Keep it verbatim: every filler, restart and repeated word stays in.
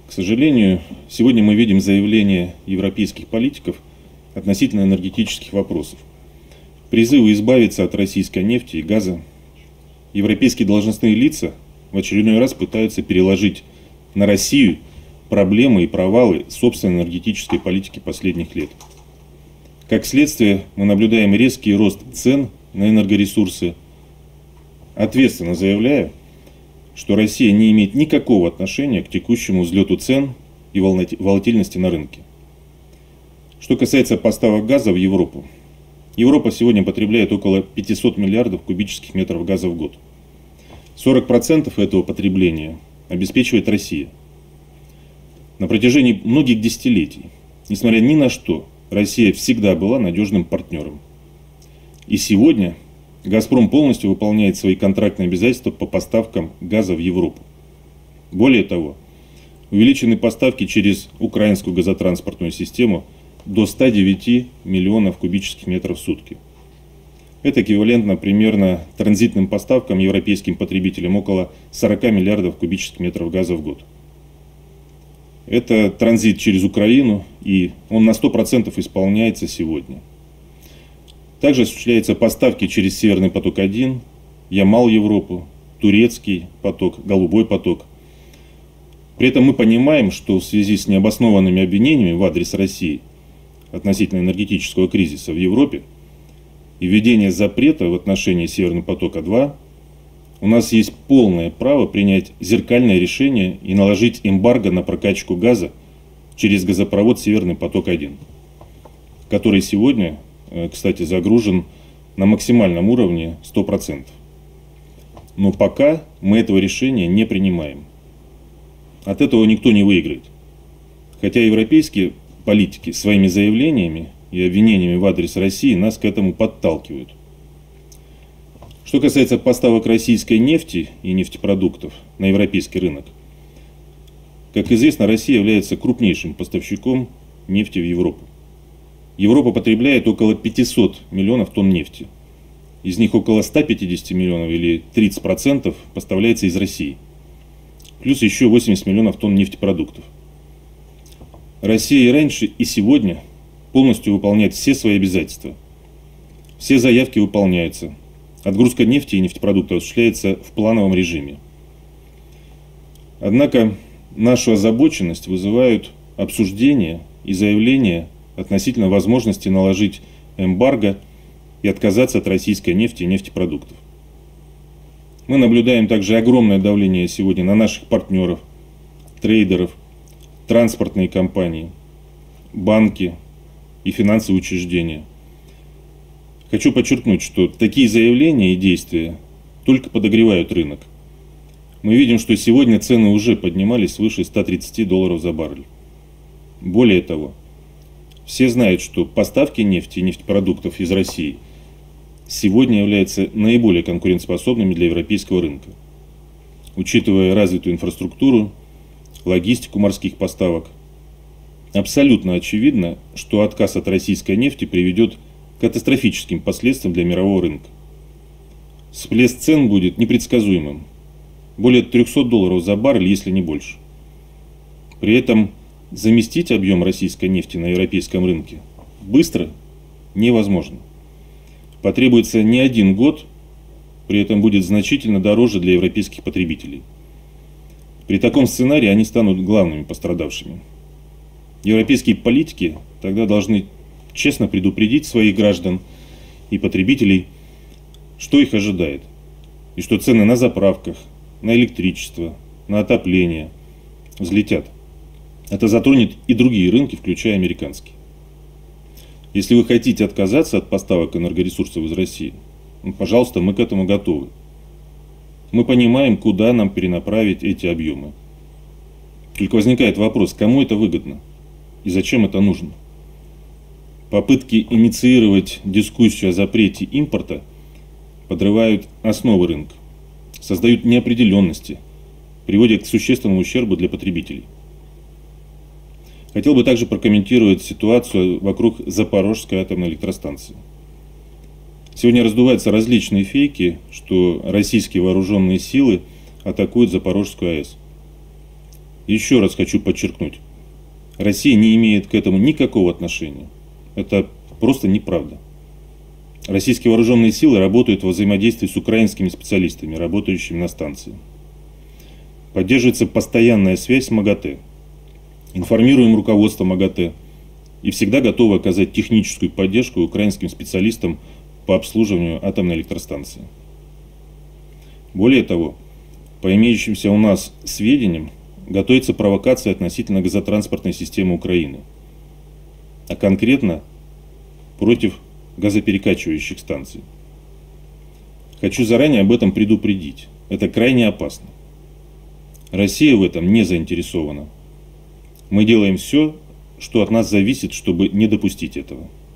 К сожалению, сегодня мы видим заявления европейских политиков относительно энергетических вопросов. Призывы избавиться от российской нефти и газа. Европейские должностные лица в очередной раз пытаются переложить на Россию проблемы и провалы собственной энергетической политики последних лет. Как следствие, мы наблюдаем резкий рост цен на энергоресурсы, ответственно заявляя, что Россия не имеет никакого отношения к текущему взлету цен и волатильности на рынке. Что касается поставок газа в Европу. Европа сегодня потребляет около пятисот миллиардов кубических метров газа в год. сорок процентов этого потребления обеспечивает Россия. На протяжении многих десятилетий, несмотря ни на что, Россия всегда была надежным партнером. И сегодня «Газпром» полностью выполняет свои контрактные обязательства по поставкам газа в Европу. Более того, увеличены поставки через украинскую газотранспортную систему до ста девяти миллионов кубических метров в сутки. Это эквивалентно примерно транзитным поставкам европейским потребителям около сорока миллиардов кубических метров газа в год. Это транзит через Украину, и он на сто процентов исполняется сегодня. Также осуществляются поставки через Северный поток-один, Ямал-Европу, Турецкий поток, Голубой поток. При этом мы понимаем, что в связи с необоснованными обвинениями в адрес России относительно энергетического кризиса в Европе и введения запрета в отношении Северного потока-два, у нас есть полное право принять зеркальное решение и наложить эмбарго на прокачку газа через газопровод Северный поток-один, который сегодня, кстати, загружен на максимальном уровне сто процентов. Но пока мы этого решения не принимаем. От этого никто не выиграет. Хотя европейские политики своими заявлениями и обвинениями в адрес России нас к этому подталкивают. Что касается поставок российской нефти и нефтепродуктов на европейский рынок, как известно, Россия является крупнейшим поставщиком нефти в Европу. Европа потребляет около пятисот миллионов тонн нефти. Из них около ста пятидесяти миллионов или тридцать процентов поставляется из России. Плюс еще восемьдесят миллионов тонн нефтепродуктов. Россия и раньше, и сегодня полностью выполняет все свои обязательства. Все заявки выполняются. Отгрузка нефти и нефтепродуктов осуществляется в плановом режиме. Однако нашу озабоченность вызывают обсуждения и заявления относительно возможности наложить эмбарго и отказаться от российской нефти и нефтепродуктов. Мы наблюдаем также огромное давление сегодня на наших партнеров, трейдеров, транспортные компании, банки и финансовые учреждения. Хочу подчеркнуть, что такие заявления и действия только подогревают рынок. Мы видим, что сегодня цены уже поднимались свыше ста тридцати долларов за баррель. Более того, все знают, что поставки нефти и нефтепродуктов из России сегодня являются наиболее конкурентоспособными для европейского рынка. Учитывая развитую инфраструктуру, логистику морских поставок, абсолютно очевидно, что отказ от российской нефти приведет к катастрофическим последствиям для мирового рынка. Всплеск цен будет непредсказуемым. Более трёхсот долларов за баррель, если не больше. При этом заместить объем российской нефти на европейском рынке быстро невозможно. Потребуется не один год, при этом будет значительно дороже для европейских потребителей. При таком сценарии они станут главными пострадавшими. Европейские политики тогда должны честно предупредить своих граждан и потребителей, что их ожидает, и что цены на заправках, на электричество, на отопление взлетят. Это затронет и другие рынки, включая американский. Если вы хотите отказаться от поставок энергоресурсов из России, ну, пожалуйста, мы к этому готовы. Мы понимаем, куда нам перенаправить эти объемы. Только возникает вопрос, кому это выгодно и зачем это нужно. Попытки инициировать дискуссию о запрете импорта подрывают основы рынка, создают неопределенности, приводят к существенному ущербу для потребителей. Хотел бы также прокомментировать ситуацию вокруг Запорожской атомной электростанции. Сегодня раздуваются различные фейки, что российские вооруженные силы атакуют Запорожскую АЭС. Еще раз хочу подчеркнуть, Россия не имеет к этому никакого отношения. Это просто неправда. Российские вооруженные силы работают во взаимодействии с украинскими специалистами, работающими на станции. Поддерживается постоянная связь с МАГАТЭ. Информируем руководство МАГАТЭ и всегда готовы оказать техническую поддержку украинским специалистам по обслуживанию атомной электростанции. Более того, по имеющимся у нас сведениям, готовится провокация относительно газотранспортной системы Украины, а конкретно против газоперекачивающих станций. Хочу заранее об этом предупредить. Это крайне опасно. Россия в этом не заинтересована. Мы делаем все, что от нас зависит, чтобы не допустить этого.